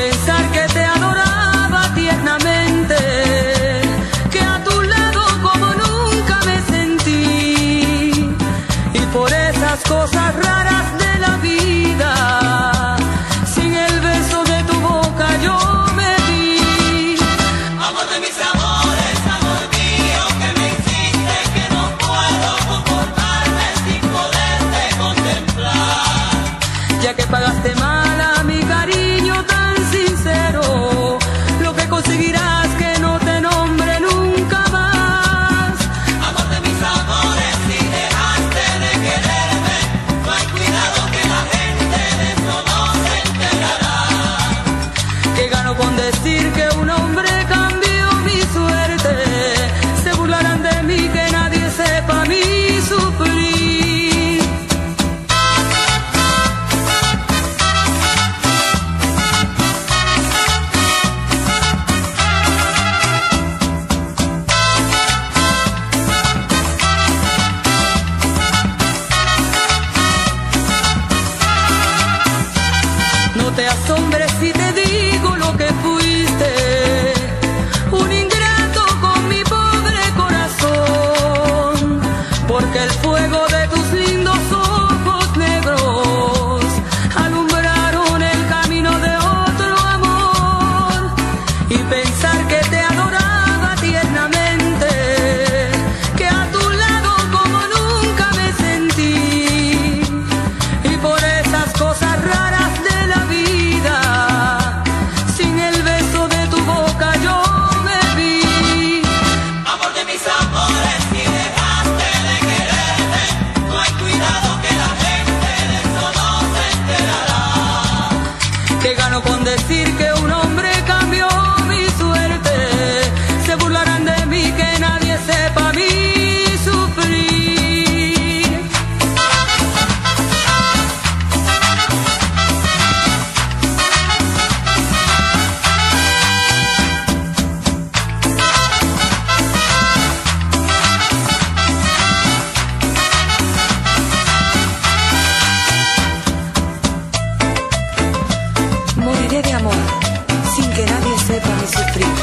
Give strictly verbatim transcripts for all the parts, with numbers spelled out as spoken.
pensar que te adoraba tiernamente, que a tu lado como nunca me sentí, y por esas cosas raras de la vida, sin el beso de tu boca yo me vi. Amor de mis amores, amor mío, que me hiciste que no puedo comportarme sin poderte contemplar. Ya que pagaste mal a mi cariño tan sincero, lo que conseguirás que no te nombre nunca más. Amor de mis amores, si dejaste de quererme, no hay cuidado que la gente de eso no se enterará. Que gano con decir que un hombre cambió mi suerte, se burlarán de mí, que nadie sepa mi sufrir. No te asombres si te digo lo que fuiste, un ingrato con mi pobre corazón, porque el fuego de tus lindos ojos negros alumbraron el camino de otro amor, y pensar que te adoraba tiernamente, que a tu lado como nunca me sentí, y por esas cosas raras de la vida, sin el beso de tu boca yo me vi. Amor de mis amores, si dejaste de quererme, no hay cuidado que la gente de eso no se enterará. Que gano con decir que un hombre cambió mi suerte, se burlarán de mí, que nadie sepa mi sufrir. Moriré de amor sin que nadie sepa mi sufrir.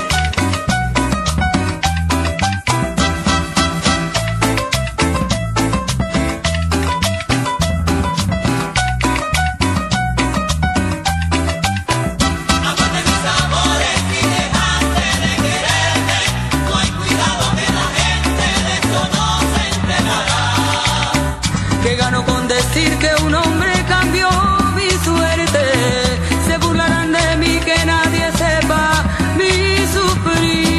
Amor de mis amores, si dejaste de quererme, no hay cuidado que la gente de eso no se enterará. Que gano con decir que un hombre cambió mi suerte, se burlarán de mí, que nadie sepa mi sufrir.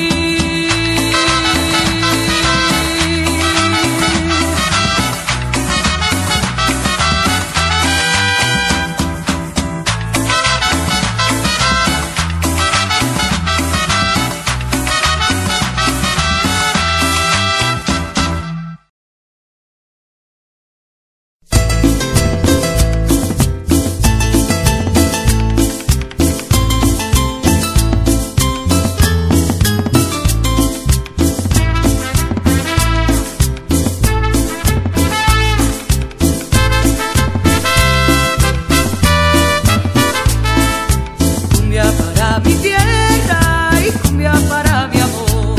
Cumbia para mi tierra y cumbia para mi amor.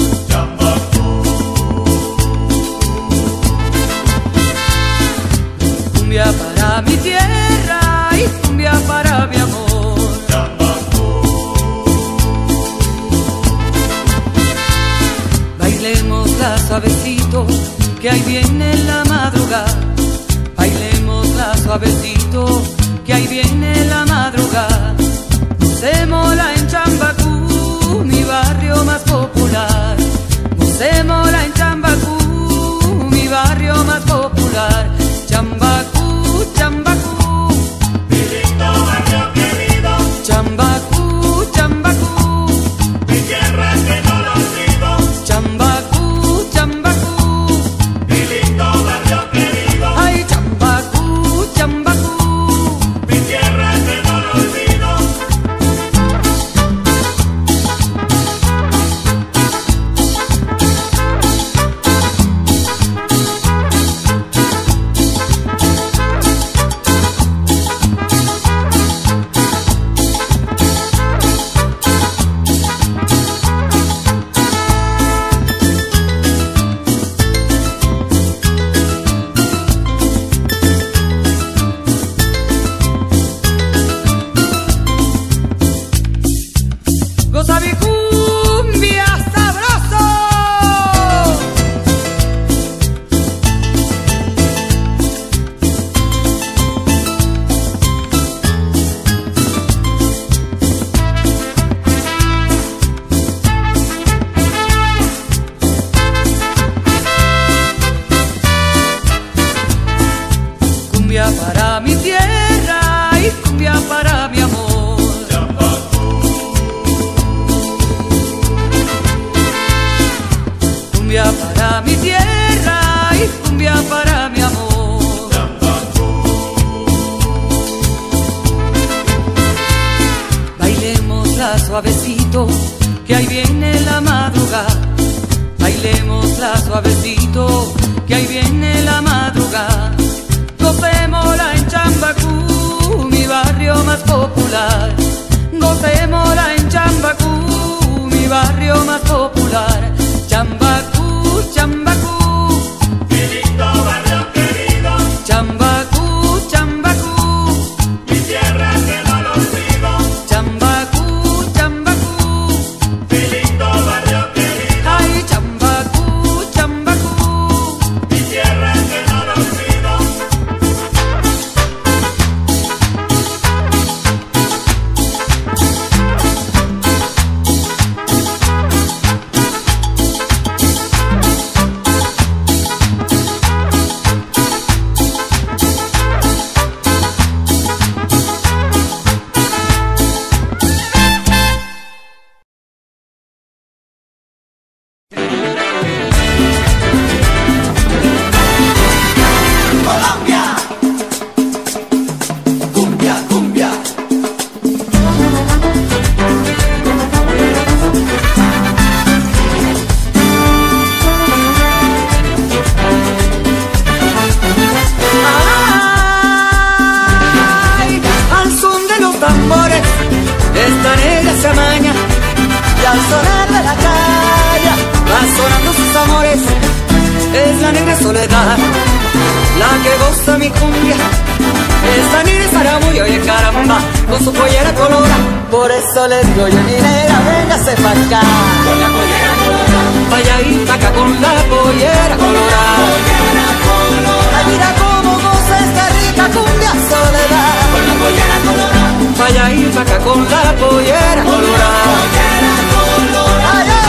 Cumbia para mi tierra y cumbia para mi amor. Bailémosla suavecito, que ahí viene la madrugada. Bailémosla suavecito, que ahí viene la madrugada. Gocémosla en Chambacú, mi barrio más popular. Gocémosla en Chambacú, mi barrio más popular. Chambacú, Chambacú, Mi lindo barrio querido, Chambacú, Chambacú, mi tierra que no lo olvido. Chambacú, Chambacú, Mi lindo barrio querido, ay Chambacú, Chambacú. mi tierra que no lo olvido. bailémosla suavecito, que ahí viene la madrugada. Bailémosla suavecito, que ahí viene la madrugada. Gocémosla en Chambacú, mi barrio más popular. Gocémosla en Chambacú, mi barrio más popular. Chambacú, Chambacú, mi lindo barrio querido. Chambacú, Chambacú, mi tierra que no lo olvido. Chambacú, Chambacú, mi lindo barrio querido. ay, Chambacú, Chambacú, mi tierra que no lo olvido. Colombia, cumbia, cumbia. ay, al son de los tambores, esta negra se amaña, y al sonar de la calle, va sonando sus amores. Es la negra Soledad, la que goza mi cumbia. Esta negra Zaramullo, oye caramba, con su pollera colora. Por eso les digo, oye mi negra, véngase pa' acá. Con la pollera colorada, Vaya y pa' acá con la pollera colorada. pollera colorada. Ay, mira cómo goza esta rica cumbia Soledad. Con la pollera colorada, Vaya y pa' acá con la pollera colorada. pollera colorada. Ay, ay,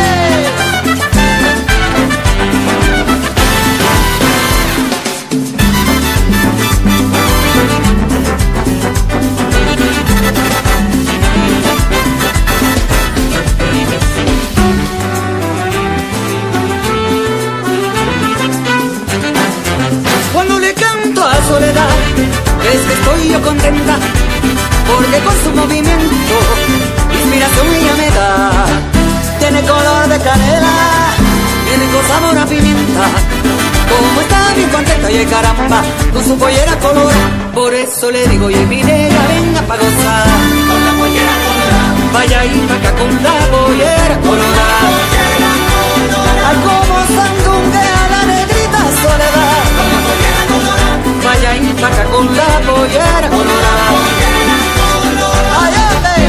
cuando le canto a Soledad, es que estoy yo contenta, porque con su movimiento inspiración ella me da. Tiene color de canela, tiene con sabor a pimienta. Como está bien contenta, y caramba, con su pollera color. Por eso le digo, oye mi negra, venga pa' gozar. Con la pollera colorada, Vaya y pa' acá con la pollera colorada. pollera colorada. Ay, como sandunguea la negrita Soledad. Con la pollera colorada, Vaya y pa' acá con la pollera colorada. pollera colorada. Ay, ay,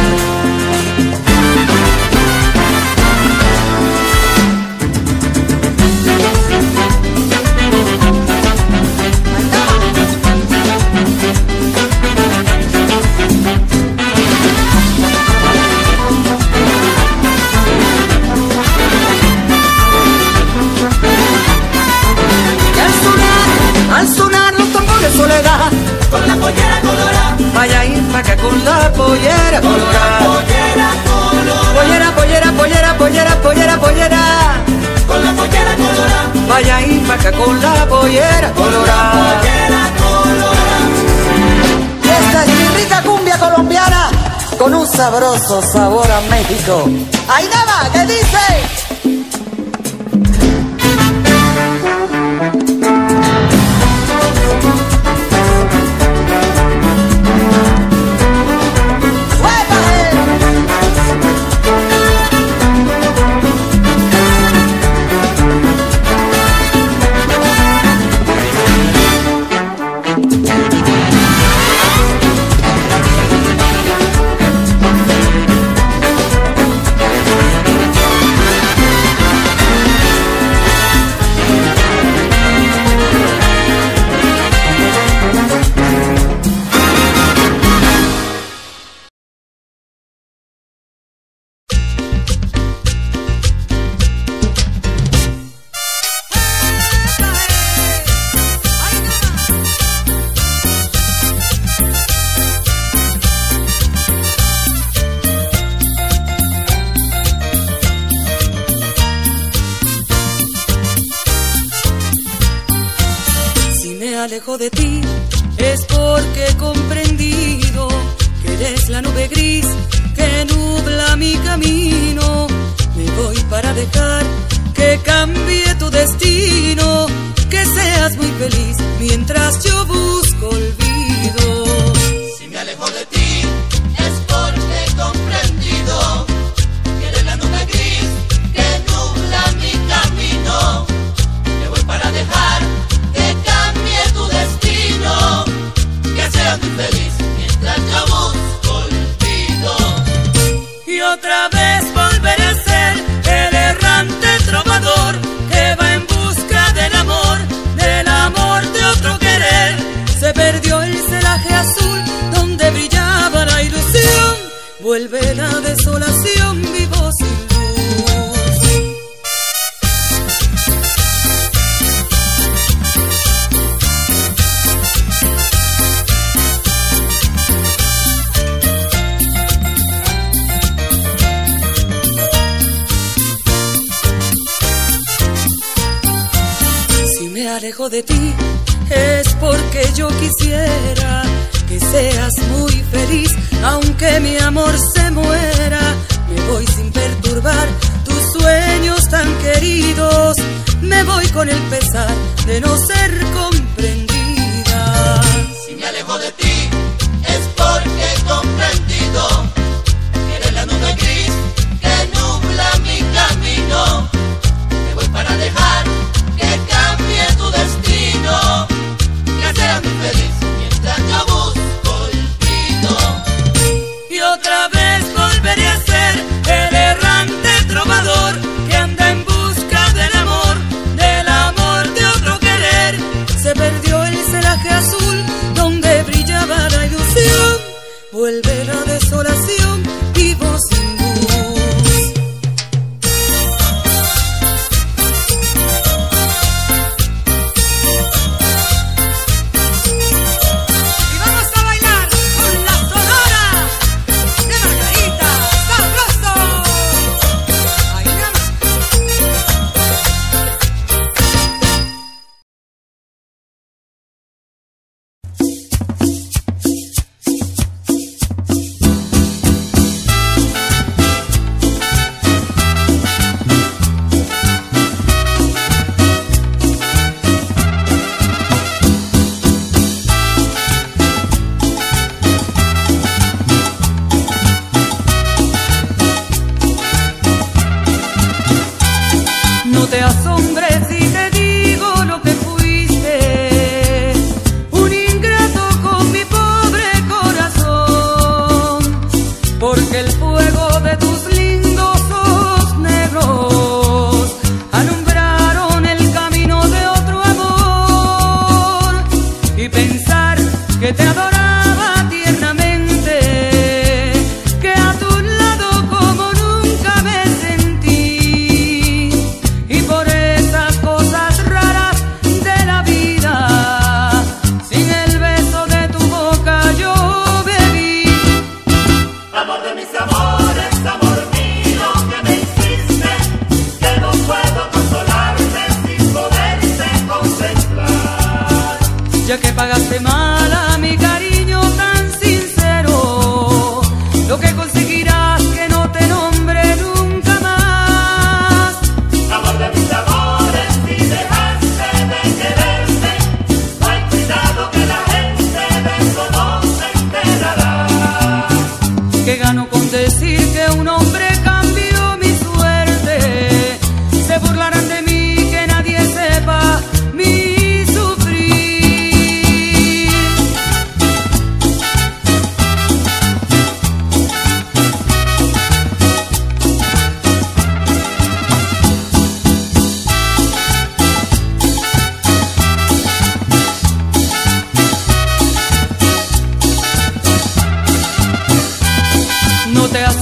y al sonar, al sonar los tambores Soledad. Con la pollera colorada, Vaya y pa' acá con la pollera colorada. pollera colorada. Pollera, pollera, pollera, pollera, pollera, pollera. Con la pollera colorada, Vaya y pa' acá con la pollera colorada. pollera colorada. Esta es mi rica cumbia colombiana, con un sabroso sabor a México. ¡Ahí nada! ¿Qué dice? alejo de ti es porque he comprendido que eres la nube gris que nunca destino, que seas muy feliz mientras yo busco olvido. Si me alejo de ti es porque he comprendido que eres la nube gris que nubla mi camino. Me voy para dejar que cambie tu destino, que seas muy feliz mientras yo busco olvido. Y otra vez volveré a ser el errante trovador que va en busca del amor, del amor de otro querer. Se perdió el celaje azul donde brillaba la ilusión, vuelve la desolación, vivo sin luz. Si me alejo de ti es porque yo quisiera que seas muy feliz, aunque mi amor se muera. Me voy sin perturbar tus sueños tan queridos, me voy con el pesar de no ser comprendida. Si me alejo de ti es porque he comprendido que eres la nube gris que nubla mi camino. Me voy para dejar que cambie tu destino, que seas muy feliz mientras yo busco olvido. Y otra vez volveré a ser el errante trovador que anda en busca del amor, del amor de otro querer. Se perdió el celaje azul donde brillaba la ilusión, vuelve la desolación, vivo sin luz. Y vamos a bailar con la sonora de Margarita Sabroso. Ahí nada más. No te asombres si te digo lo que fuiste, un ingrato con mi pobre corazón, porque el fuego de tus lindos ojos negros alumbraron el camino de otro amor, y pensar que te adoraba tiernamente, que a tu lado como nunca me sentí, y por esas cosas raras de la vida, sin el beso de tu boca yo bebí. Amor de mis amores, amor mío, que me hiciste, que no puedo consolarte sin poderte contemplar. Ya que pagaste mal a mi cariño tan sincero, lo que conseguirás que no te nombre nunca más. Amor de mis amores, si dejaste de quererme, no hay cuidado que la gente de eso no se enterará. Que gano con decir que un hombre cambió mi suerte, se burlarán de mí, que nadie sepa mi sufrir. No te